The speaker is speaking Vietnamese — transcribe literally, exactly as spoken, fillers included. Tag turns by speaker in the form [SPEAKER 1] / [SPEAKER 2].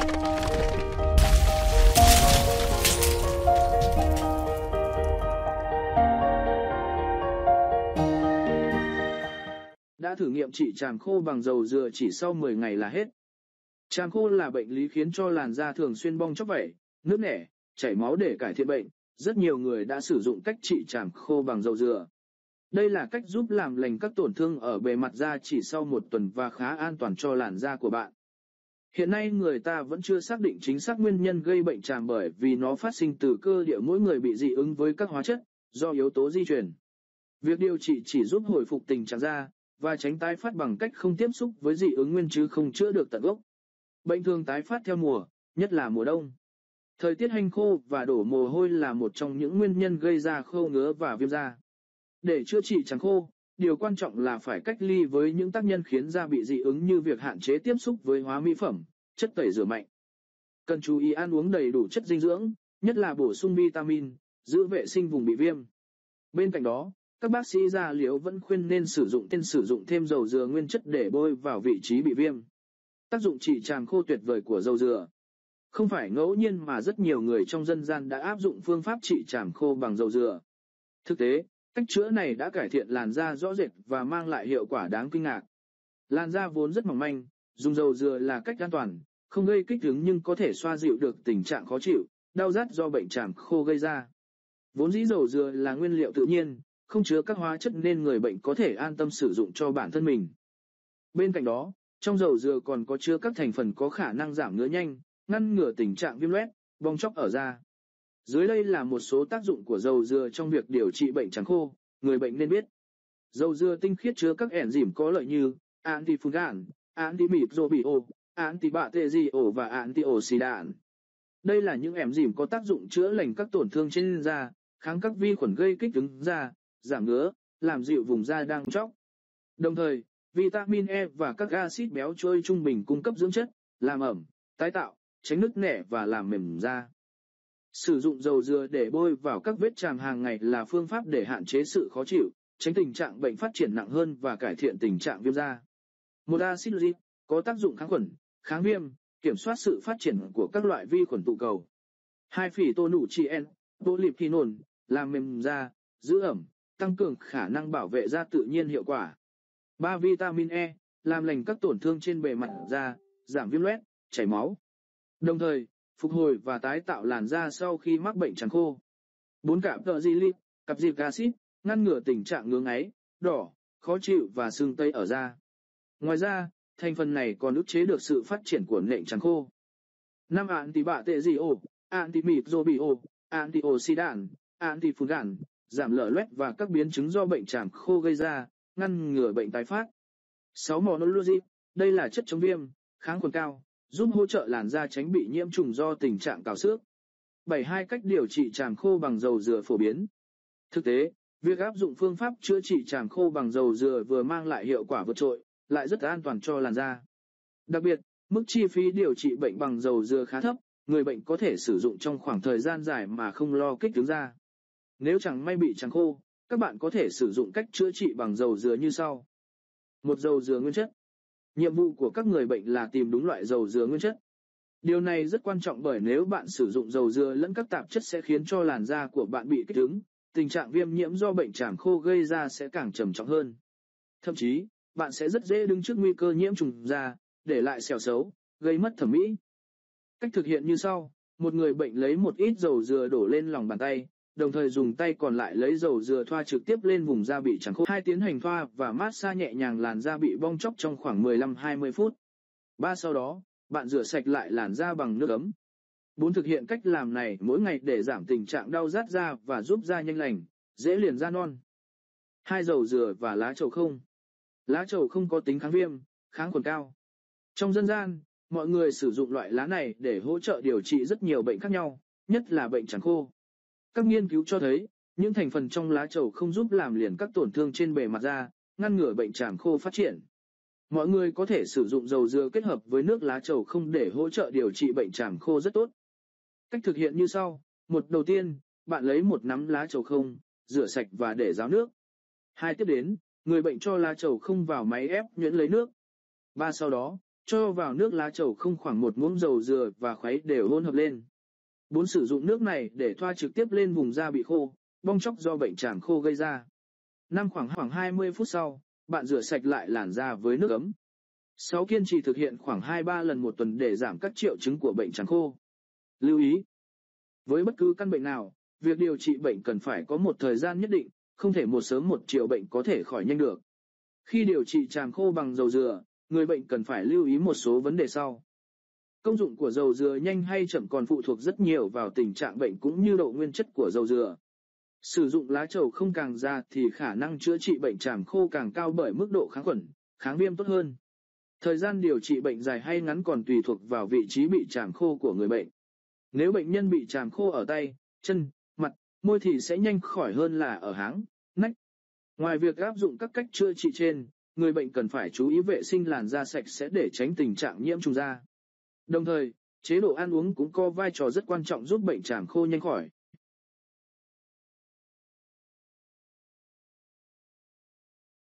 [SPEAKER 1] Đã thử nghiệm trị tràm khô bằng dầu dừa chỉ sau mười ngày là hết. Tràm khô là bệnh lý khiến cho làn da thường xuyên bong chóc vảy, nứt nẻ, chảy máu để cải thiện bệnh. Rất nhiều người đã sử dụng cách trị tràm khô bằng dầu dừa. Đây là cách giúp làm lành các tổn thương ở bề mặt da chỉ sau một tuần và khá an toàn cho làn da của bạn. Hiện nay người ta vẫn chưa xác định chính xác nguyên nhân gây bệnh tràm bởi vì nó phát sinh từ cơ địa mỗi người bị dị ứng với các hóa chất, do yếu tố di truyền. Việc điều trị chỉ giúp hồi phục tình trạng da và tránh tái phát bằng cách không tiếp xúc với dị ứng nguyên chứ không chữa được tận gốc. Bệnh thường tái phát theo mùa, nhất là mùa đông. Thời tiết hanh khô và đổ mồ hôi là một trong những nguyên nhân gây ra khô ngứa và viêm da. Để chữa trị tràm khô, điều quan trọng là phải cách ly với những tác nhân khiến da bị dị ứng như việc hạn chế tiếp xúc với hóa mỹ phẩm, chất tẩy rửa mạnh. Cần chú ý ăn uống đầy đủ chất dinh dưỡng, nhất là bổ sung vitamin, giữ vệ sinh vùng bị viêm. Bên cạnh đó, các bác sĩ da liễu vẫn khuyên nên sử dụng tên sử dụng thêm dầu dừa nguyên chất để bôi vào vị trí bị viêm. Tác dụng trị tràm khô tuyệt vời của dầu dừa. Không phải ngẫu nhiên mà rất nhiều người trong dân gian đã áp dụng phương pháp trị tràm khô bằng dầu dừa. Thực tế, cách chữa này đã cải thiện làn da rõ rệt và mang lại hiệu quả đáng kinh ngạc. Làn da vốn rất mỏng manh, dùng dầu dừa là cách an toàn, không gây kích ứng nhưng có thể xoa dịu được tình trạng khó chịu, đau rát do bệnh tràm khô gây ra. Vốn dĩ dầu dừa là nguyên liệu tự nhiên, không chứa các hóa chất nên người bệnh có thể an tâm sử dụng cho bản thân mình. Bên cạnh đó, trong dầu dừa còn có chứa các thành phần có khả năng giảm ngứa nhanh, ngăn ngừa tình trạng viêm loét, bong tróc ở da. Dưới đây là một số tác dụng của dầu dừa trong việc điều trị bệnh tràm khô, người bệnh nên biết. Dầu dừa tinh khiết chứa các enzyme có lợi như antifungal, antimicrobial, antibacterial và antioxidant. Đây là những enzyme có tác dụng chữa lành các tổn thương trên da, kháng các vi khuẩn gây kích ứng da, giảm ngứa, làm dịu vùng da đang chóc. Đồng thời, vitamin E và các axit béo trôi trung bình cung cấp dưỡng chất, làm ẩm, tái tạo, tránh nứt nẻ và làm mềm da. Sử dụng dầu dừa để bôi vào các vết tràm hàng ngày là phương pháp để hạn chế sự khó chịu, tránh tình trạng bệnh phát triển nặng hơn và cải thiện tình trạng viêm da. Một axit uric có tác dụng kháng khuẩn, kháng viêm, kiểm soát sự phát triển của các loại vi khuẩn tụ cầu. Hai phytonutrient, polyphenol, làm mềm da, giữ ẩm, tăng cường khả năng bảo vệ da tự nhiên hiệu quả. Ba vitamin E, làm lành các tổn thương trên bề mặt da, giảm viêm loét, chảy máu. Đồng thời, phục hồi và tái tạo làn da sau khi mắc bệnh tràm khô. Bốn cạp tợ di lip, cặp dịp acid, ngăn ngừa tình trạng ngứa ngáy, đỏ, khó chịu và sưng tấy ở da. Ngoài ra, thành phần này còn ức chế được sự phát triển của nệm tràm khô. Năm antibacterial, antimicrobial, antioxidant, antifungal, giảm lở loét và các biến chứng do bệnh tràm khô gây ra, ngăn ngừa bệnh tái phát. Sáu monologip, đây là chất chống viêm, kháng khuẩn cao, giúp hỗ trợ làn da tránh bị nhiễm trùng do tình trạng cào xước. Bảy hai cách điều trị tràm khô bằng dầu dừa phổ biến. Thực tế, việc áp dụng phương pháp chữa trị tràm khô bằng dầu dừa vừa mang lại hiệu quả vượt trội, lại rất an toàn cho làn da. Đặc biệt, mức chi phí điều trị bệnh bằng dầu dừa khá thấp, người bệnh có thể sử dụng trong khoảng thời gian dài mà không lo kích ứng da. Nếu chẳng may bị tràm khô, các bạn có thể sử dụng cách chữa trị bằng dầu dừa như sau. Một dầu dừa nguyên chất. Nhiệm vụ của các người bệnh là tìm đúng loại dầu dừa nguyên chất. Điều này rất quan trọng bởi nếu bạn sử dụng dầu dừa lẫn các tạp chất sẽ khiến cho làn da của bạn bị kích ứng, tình trạng viêm nhiễm do bệnh tràm khô gây ra sẽ càng trầm trọng hơn. Thậm chí, bạn sẽ rất dễ đứng trước nguy cơ nhiễm trùng da, để lại sẹo xấu, gây mất thẩm mỹ. Cách thực hiện như sau, một người bệnh lấy một ít dầu dừa đổ lên lòng bàn tay, đồng thời dùng tay còn lại lấy dầu dừa thoa trực tiếp lên vùng da bị tràm khô. Hai tiến hành thoa và massage nhẹ nhàng làn da bị bong tróc trong khoảng mười lăm đến hai mươi phút. Ba sau đó, bạn rửa sạch lại làn da bằng nước ấm. Bốn thực hiện cách làm này mỗi ngày để giảm tình trạng đau rát da và giúp da nhanh lành, dễ liền da non. Hai dầu dừa và lá trầu không. Lá trầu không có tính kháng viêm, kháng khuẩn cao. Trong dân gian, mọi người sử dụng loại lá này để hỗ trợ điều trị rất nhiều bệnh khác nhau, nhất là bệnh tràm khô. Các nghiên cứu cho thấy, những thành phần trong lá trầu không giúp làm liền các tổn thương trên bề mặt da, ngăn ngừa bệnh tràm khô phát triển. Mọi người có thể sử dụng dầu dừa kết hợp với nước lá trầu không để hỗ trợ điều trị bệnh tràm khô rất tốt. Cách thực hiện như sau. Một đầu tiên, bạn lấy một nắm lá trầu không, rửa sạch và để ráo nước. Hai tiếp đến, người bệnh cho lá trầu không vào máy ép nhuyễn lấy nước. Ba sau đó, cho vào nước lá trầu không khoảng một muỗng dầu dừa và khuấy đều hỗn hợp lên. bốn Sử dụng nước này để thoa trực tiếp lên vùng da bị khô, bong tróc do bệnh tràm khô gây ra. năm Khoảng khoảng hai mươi phút sau, bạn rửa sạch lại làn da với nước ấm. sáu Kiên trì thực hiện khoảng hai ba lần một tuần để giảm các triệu chứng của bệnh tràm khô. Lưu ý: với bất cứ căn bệnh nào, việc điều trị bệnh cần phải có một thời gian nhất định, không thể một sớm một chiều bệnh có thể khỏi nhanh được. Khi điều trị tràm khô bằng dầu dừa, người bệnh cần phải lưu ý một số vấn đề sau. Công dụng của dầu dừa nhanh hay chậm còn phụ thuộc rất nhiều vào tình trạng bệnh cũng như độ nguyên chất của dầu dừa. Sử dụng lá trầu không càng già thì khả năng chữa trị bệnh tràm khô càng cao bởi mức độ kháng khuẩn, kháng viêm tốt hơn. Thời gian điều trị bệnh dài hay ngắn còn tùy thuộc vào vị trí bị tràm khô của người bệnh. Nếu bệnh nhân bị tràm khô ở tay, chân, mặt, môi thì sẽ nhanh khỏi hơn là ở háng, nách. Ngoài việc áp dụng các cách chữa trị trên, người bệnh cần phải chú ý vệ sinh làn da sạch sẽ để tránh tình trạng nhiễm trùng da. Đồng thời, chế độ ăn uống cũng có vai trò rất quan trọng giúp bệnh tràm khô nhanh khỏi.